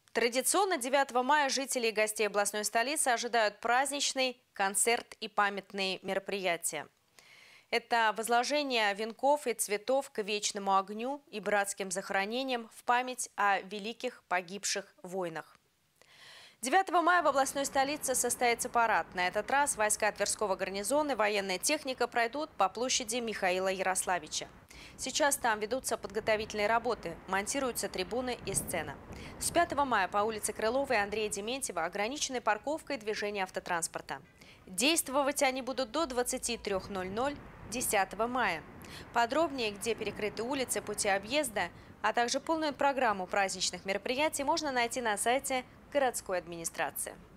Традиционно 9 мая жители и гостей областной столицы ожидают праздничный концерт и памятные мероприятия. Это возложение венков и цветов к вечному огню и братским захоронениям в память о великих погибших войнах. 9 мая в областной столице состоится парад. На этот раз войска Тверского гарнизона и военная техника пройдут по площади Михаила Ярославича. Сейчас там ведутся подготовительные работы, монтируются трибуны и сцена. С 5 мая по улице Крылова и Андрея Дементьева ограничены парковкой движения автотранспорта. Действовать они будут до 23:00 10 мая. Подробнее, где перекрыты улицы, пути объезда, а также полную программу праздничных мероприятий можно найти на сайте городской администрации.